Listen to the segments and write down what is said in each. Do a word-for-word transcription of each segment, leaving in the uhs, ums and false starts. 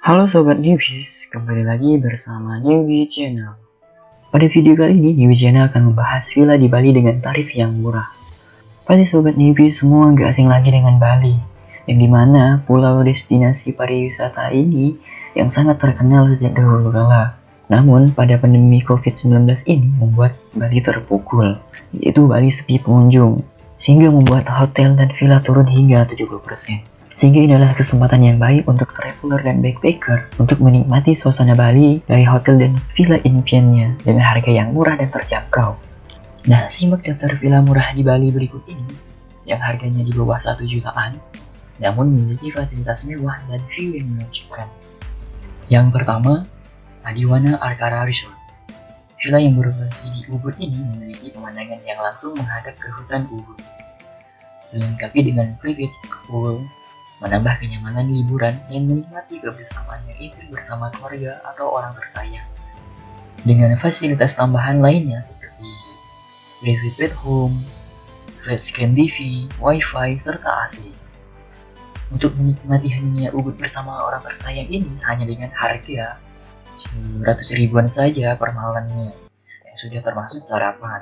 Halo Sobat Newbies, kembali lagi bersama Newbie Channel. Pada video kali ini, Newbie Channel akan membahas villa di Bali dengan tarif yang murah. Pasti Sobat Newbie semua nggak asing lagi dengan Bali, yang dimana pulau destinasi pariwisata ini yang sangat terkenal sejak dahulu kala. Namun, pada pandemi covid sembilan belas ini membuat Bali terpukul, yaitu Bali sepi pengunjung, sehingga membuat hotel dan villa turun hingga tujuh puluh persen. Sehingga ini adalah kesempatan yang baik untuk traveler dan backpacker untuk menikmati suasana Bali dari hotel dan villa impiannya dengan harga yang murah dan terjangkau. Nah, simak daftar villa murah di Bali berikut ini yang harganya di bawah satu jutaan, namun memiliki fasilitas mewah dan view yang menakjubkan. Yang pertama, Adiwana Arkara Resort. Villa yang berlokasi di Ubud ini memiliki pemandangan yang langsung menghadap ke hutan Ubud, dilengkapi dengan private pool, menambah kenyamanan liburan yang menikmati kebersamaannya itu bersama keluarga atau orang tersayang. Dengan fasilitas tambahan lainnya seperti private bedroom, flat screen T V, wifi, serta A C. Untuk menikmati heningnya Ubud bersama orang tersayang ini hanya dengan harga seratus ribuan saja per malamnya, yang sudah termasuk sarapan.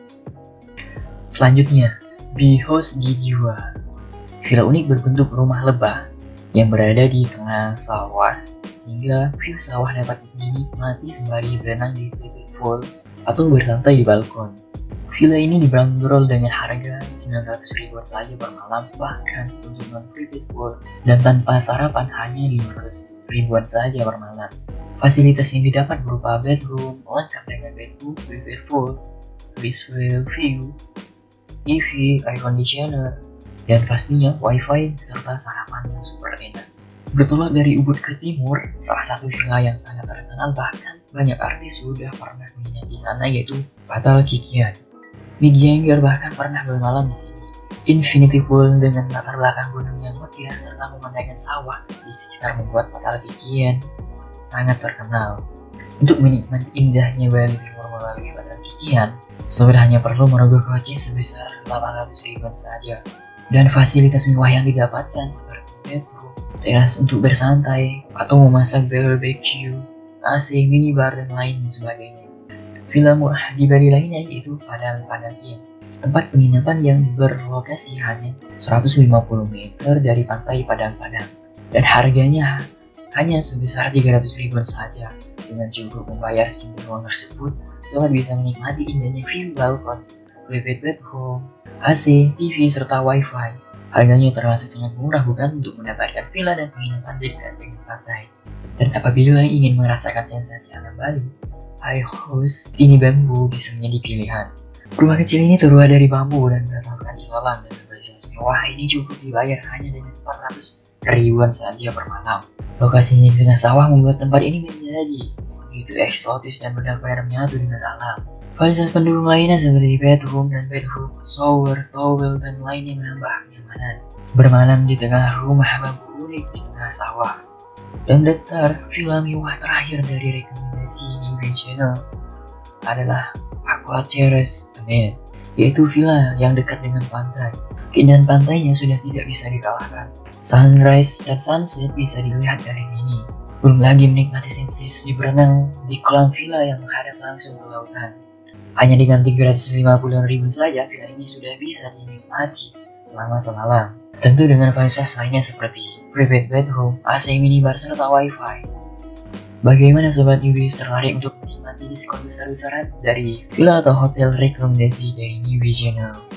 Selanjutnya, Bee House di Jiwa. Villa unik berbentuk rumah lebah yang berada di tengah sawah, sehingga view sawah dapat dinikmati sembari berenang di private pool atau bersantai di balkon. Villa ini dibanderol dengan harga sembilan ratus ribuan saja per malam, bahkan untuk non-private pool dan tanpa sarapan hanya lima ratus ribuan saja per malam. Fasilitas yang didapat berupa bedroom lengkap dengan bedroom, private pool, visual view, T V, air conditioner, dan pastinya wifi serta sarapan yang super enak. Bertolak dari Ubud ke timur, salah satu villa yang sangat terkenal bahkan banyak artis sudah pernah menginap di sana yaitu Fatal Kikian. Mick Jagger bahkan pernah bermalam di sini. Infinity Pool dengan latar belakang gunung yang megah serta pemandangan sawah di sekitar membuat Fatal Kikian sangat terkenal. Untuk menikmati indahnya Bali Timur melalui Fatal Kikian, sobat hanya perlu merogoh kocek sebesar delapan ratus ribuan saja. Dan fasilitas mewah yang didapatkan seperti bedroom, teras untuk bersantai, atau memasak barbecue, A C, minibar, dan lain sebagainya. Villa murah di Bali lainnya yaitu Padang Padang Inn, tempat penginapan yang berlokasi hanya seratus lima puluh meter dari pantai Padang Padang, dan harganya hanya sebesar tiga ratus ribuan saja. Dengan cukup membayar sejumlah uang tersebut, sobat bisa menikmati indahnya view balkon, private bedroom, A C, T V, serta wifi. Harganya termasuk sangat murah bukan untuk mendapatkan villa dan penginapan di dekat dengan pantai. Dan apabila ingin merasakan sensasi alam Bali, High House Tini Bambu bisa menjadi pilihan. Rumah kecil ini terbuat dari bambu dan beratakan di kolam dan fasilitas mewah ini cukup dibayar hanya dengan empat ratus ribuan saja per malam. Lokasinya di tengah sawah membuat tempat ini menjadi begitu eksotis dan benar-benar menyatu dengan alam. Fasilitas pendukung lainnya seperti bedroom dan bedroom, shower, towel, dan lainnya menambah kenyamanan. Bermalam di tengah rumah bambu unik di tengah sawah. Dan daftar villa mewah terakhir dari rekomendasi Newbie Channel adalah Aqua Terrace Amen, yaitu villa yang dekat dengan pantai. Keindahan pantainya sudah tidak bisa dikalahkan. Sunrise dan sunset bisa dilihat dari sini. Belum lagi menikmati sensasi berenang di kolam villa yang menghadap langsung ke lautan. Hanya dengan tiga ratus lima puluh ribu saja, villa ini sudah bisa dinikmati selama semalam. Tentu dengan fasilitas lainnya seperti private bedroom, A C, minibar, serta wifi. Bagaimana sobat newbies tertarik untuk menikmati diskon besar-besaran dari villa atau hotel rekomendasi dari Newbie Channel?